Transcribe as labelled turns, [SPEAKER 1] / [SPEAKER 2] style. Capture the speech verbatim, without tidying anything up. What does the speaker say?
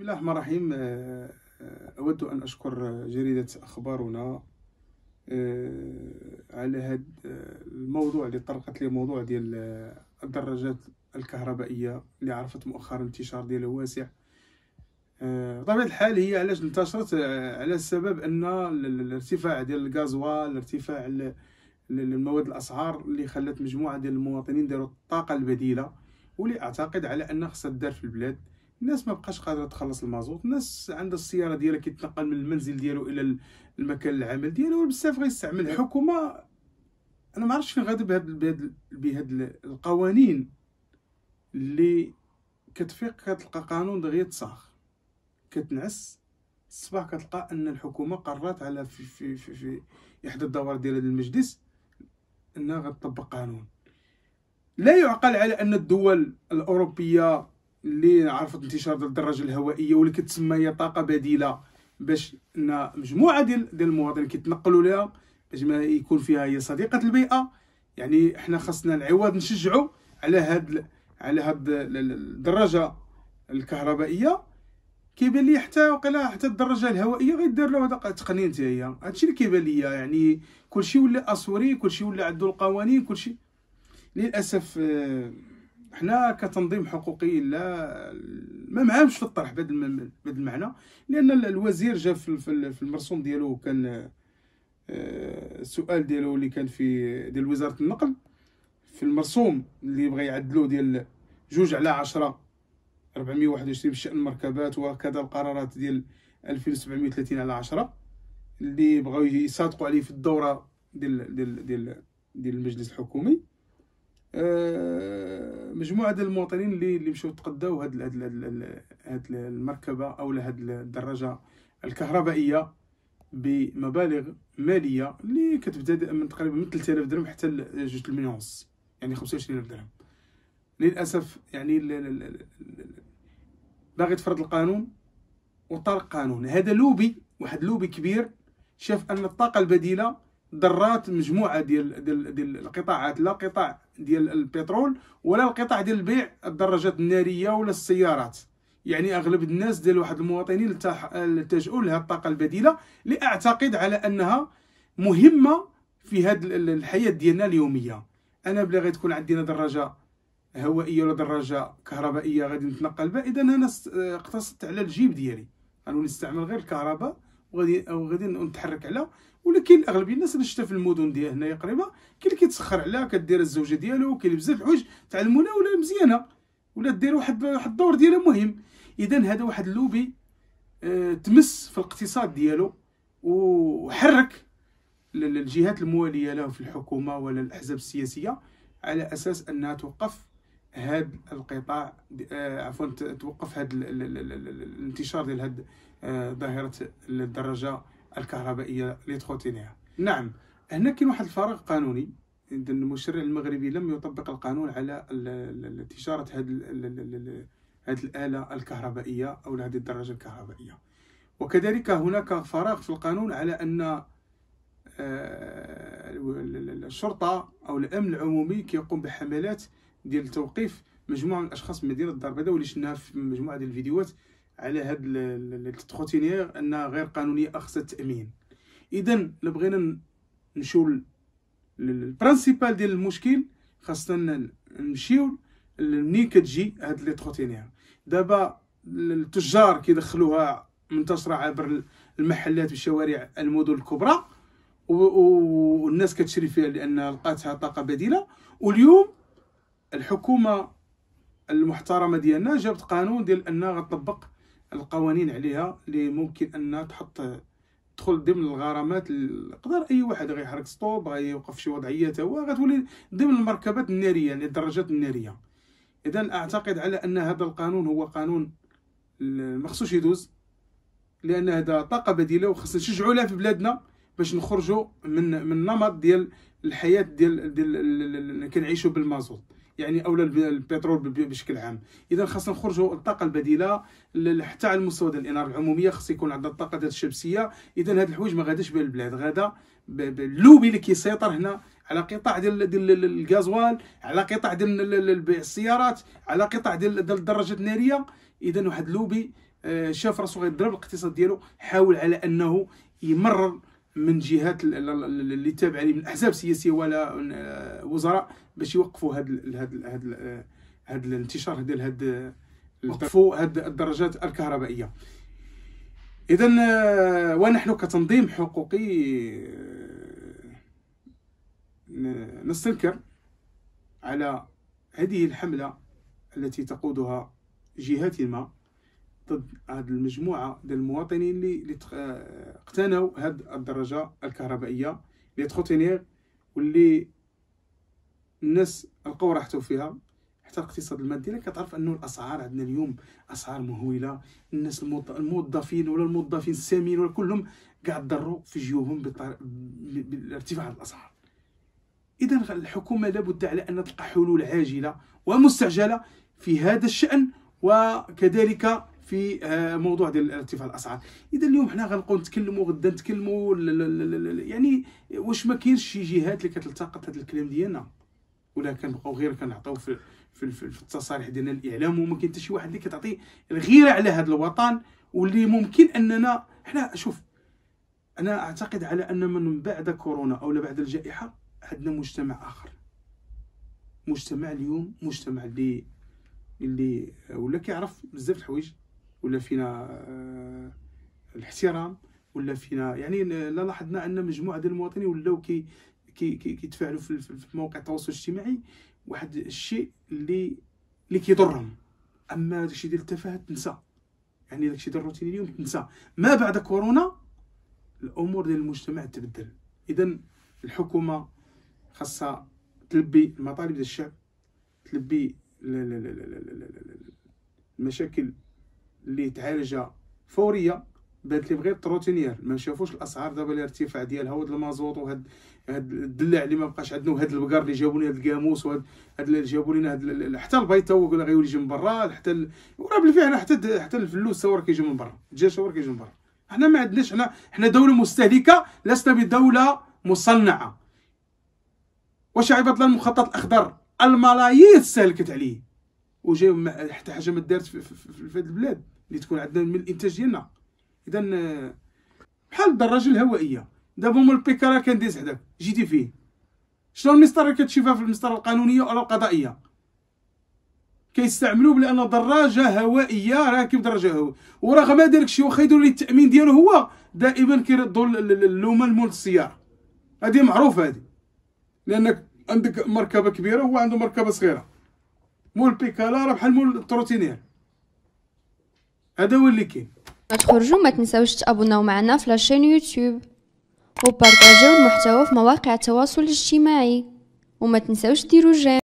[SPEAKER 1] بسم الله الرحمن الرحيم. آه، آه، أود أن أشكر جريدة أخبارنا آه، على هذا الموضوع اللي طرقت لي، موضوع ديال آه، الدراجات الكهربائية اللي عرفت مؤخرا انتشار ديالها واسع. آه، بطبيعة الحال هي علاش انتشرت؟ آه، على السبب أن الارتفاع ديال الغازوال، ارتفاع ال- المواد الأسعار اللي خلت مجموعة ديال المواطنين داروا الطاقة البديلة، واللي أعتقد على أنها خصها تدار في البلاد. الناس ما بقاش قادره تخلص المازوت، الناس عندها السياره ديالها كيتنقل من المنزل ديالو الى المكان العمل ديالو، بزاف غيستعمل. الحكومه انا ما عرفتش فين غادا بهاد بهاد بهاد القوانين اللي كتفيق كتلقى قانون دغيا تصاغ، كتنعس الصباح كتلقى ان الحكومه قررت على في في في, في احدى الدورات ديال هذا المجلس انها غتطبق قانون. لا يعقل على ان الدول الاوروبيه اللي عرفت انتشار ديال الدراجه الهوائيه واللي كتسمى هي طاقه بديله، باش ان مجموعه ديال ديال المواطنين كيتنقلوا لها باش ما يكون فيها هي صديقه البيئه. يعني احنا خاصنا العوض نشجعوا على هاد على هاد الدراجه الكهربائيه. كيبان لي حتى وقيلا حتى الدراجه الهوائيه غيدار لها هذا التقنين حتى هي. هادشي اللي كيبان لي، يعني كلشي ولا اسوري، كلشي ولا عنده القوانين، كلشي للاسف. حنا كتنظيم حقوقي لا ما معاهمش في الطرح بهذا المعنى، لان الوزير جا في المرسوم ديالو كان السؤال ديالو اللي كان في ديال وزاره النقل في المرسوم اللي بغى يعدلو ديال جوج على عشرة أربعمية وواحد وعشرين بشأن المركبات، وكذا القرارات ديال ألفين وسبعمية وثلاثين على عشرة اللي بغاو يصادقوا عليه في الدوره ديال ديال ديال ديال المجلس الحكومي. مجموعه ديال المواطنين اللي اللي مشاو تقداو هاد هاد هاد المركبه او هاد الدراجه الكهربائيه بمبالغ ماليه اللي كتبدا من تقريبا من ثلاثة آلاف درهم حتى ل جوج مليون ونص، يعني خمسة وعشرين ألف درهم. للاسف يعني باغي تفرض القانون وطرق قانون. هذا لوبي، واحد لوبي كبير شاف ان الطاقه البديله ضرات مجموعه ديال ديال ديال القطاعات، لا قطاع ديال البترول ولا القطاع ديال البيع الدراجات الناريه ولا السيارات. يعني اغلب الناس ديال واحد المواطنين التجؤوا لهذه الطاقه البديله اللي اعتقد على انها مهمه في هذه الحياه ديالنا اليوميه. انا بلا غتكون تكون عندنا دراجه هوائيه ولا دراجه كهربائيه غادي نتنقل بها، اذا انا اقتصدت على الجيب ديالي، غنولي نستعمل غير الكهرباء وغادي او غادي نتحرك على. ولكن الاغلبيه الناس اللي شتا في المدن ديال هنايا قريبه كاين اللي كيتسخر عليها، كدير الزوجه ديالو، كاين بزاف الحوايج تعلمونا ولا مزيانه ولا دير واحد واحد الدور ديالها مهم. اذا هذا واحد اللوبي اه تمس في الاقتصاد ديالو وحرك الجهات المواليه له في الحكومه ولا الاحزاب السياسيه على اساس انها توقف هذا القطاع، اه عفوا توقف هذا الانتشار ديال هذه اه ظاهره الدراجه الكهربائيه اللي تخوتينيها. نعم، هنا كاين واحد الفراغ قانوني. المشرع المغربي لم يطبق القانون على تجاره هذه هذه الاله الكهربائيه او هذه الدراجه الكهربائيه. وكذلك هناك فراغ في القانون على ان الشرطه او الامن العمومي كيقوم بحملات ديال توقيف مجموعه من الاشخاص من مدينه الدار البيضاء، واللي شفناها في مجموعه ديال الفيديوهات على هاد التخوتينيه انها غير قانونيه اخذ التامين. اذا بغينا نمشيو للبرانسيبال ديال المشكل، خاصنا نمشيو منين كتجي هاد لي تخوتينيه. دابا التجار كيدخلوها منتشره عبر المحلات والشوارع المدن الكبرى، والناس كتشري فيها لان لقاتها طاقه بديله. واليوم الحكومه المحترمه ديالنا جابت قانون ديال انها غتطبق القوانين عليها اللي ممكن انها تحط تدخل ضمن الغرامات. يقدر اي واحد غيحرك ستوب غيوقف شي وضعيه هو غتولي ضمن المركبات الناريه، يعني الدراجات الناريه. اذا اعتقد على ان هذا القانون هو قانون مخصوص يدوز، لان هذا طاقه بديله وخصنا نشجعوا لها في بلادنا باش نخرجوا من من النمط ديال الحياه ديال ديال اللي كنعيشوا بالمازوت، يعني اولا البترول بشكل عام. اذا خاصنا نخرجوا الطاقه البديله حتى على المستوى ديال الاناره العموميه، خص يكون عندنا الطاقه ديال الشمسيه. اذا هاد الحوايج ما غاداش بها البلاد، غادا باللوبي اللي كيسيطر هنا على قطاع ديال ديال الغازوال، على قطاع ديال السيارات، على قطاع ديال الدراجات الناريه. اذا واحد اللوبي شاف راسو غيضرب الاقتصاد ديالو، حاول على انه يمرر من جهات اللي تابعه ليه من احزاب سياسيه ولا وزراء باش يوقفوا هذا هذا هذا هذا الانتشار ديال هذا، وقفوا هذه الدراجات الكهربائيه. اذا ونحن كتنظيم حقوقي نستنكر على هذه الحمله التي تقودها جهات ما ضد هذه المجموعه ديال المواطنين اللي اقتنوا هذه الدراجه الكهربائيه لي تروتينير، واللي الناس لقاو راحتهم فيها. حتى الاقتصاد المادي اللي كتعرف انه الاسعار عندنا اليوم اسعار مهوله، الناس الموظفين ولا الموظفين السامين ولا كلهم كاع ضروا في جيوبهم بارتفاع الاسعار. اذا الحكومه لابد على ان تلقى حلول عاجله ومستعجله في هذا الشان، وكذلك في موضوع ديال ارتفاع الاسعار. اذا اليوم حنا غنبقاو نتكلموا غدا نتكلموا، يعني واش ما كاينش شي جهات اللي كتلتقط هذا الكلام ديالنا، ولا كنبقاو غير كنعطيو في في, في التصاريح ديالنا الاعلام، وما كاين حتى شي واحد اللي كتعطي الغيره على هذا الوطن، واللي ممكن اننا حنا شوف. انا اعتقد على ان من بعد كورونا او بعد الجائحه عندنا مجتمع اخر، مجتمع اليوم مجتمع اللي اللي ولا كيعرف بزاف الحوايج، ولا فينا الاحترام، ولا فينا يعني لا لاحظنا ان مجموعه ديال المواطنين ولاو كي كي كيتفاعلوا في, في مواقع التواصل الاجتماعي واحد الشيء اللي اللي كيضرهم. اما داكشي ديال التفاهه تنسى، يعني داكشي ديال الروتين اليوم تنسى. ما بعد كورونا الامور ديال المجتمع تبدل. اذا الحكومه خاصها تلبي المطالب ديال الشعب، تلبي المشاكل اللي تعالجها فوريه. بانت لي بغيت الروتينير ما شافوش الاسعار دابا الارتفاع ديالها، وهاد المازوط وهاد هاد الدلاع اللي ما بقاش عندنا، وهاد البقر اللي جابوا لنا، هاد الكاموس، وهاد اللي جابوا لنا هاد حتى البيض تا هو قال غيولي يجي من برا، حتى ال... وراه بالفعل حتى حتى الفلوس هو راه كيجي من برا، الدجاج هو راه كيجي من برا. حنا ما عندناش، حنا حنا دوله مستهلكه، لسنا بدوله مصنعه. واش عباد الله المخطط الاخضر الملايير استهلكت عليه وجاي حتى حاجه ما دارت في, في, في, في هذه البلاد اللي تكون عندنا من الانتاج ديالنا. اذا بحال الدراجه الهوائيه دابا هما البيكاره كنديز حداك جيتي فيه، شنو المسطره اللي كتشوفها في المسطره القانونيه ولا القضائيه؟ كيستعملوا بان دراجه هوائيه راكب دراجه هوائيه، ورغم ذلك شي واخا يديروا ليه التامين ديالو هو دائما كيردوا اللومه لمول السياره. هذه معروفه هذه، لانك عندك مركبه كبيره وهو عنده مركبه صغيره. مول البيكالا راه بحال مول التروتينير، هذا هو اللي كاين.
[SPEAKER 2] تخرجوا ما تنساوش تابوناو معنا في لاشين يوتيوب وبارطاجيو المحتوى في مواقع التواصل الاجتماعي، وما تنساوش ديروا جيم.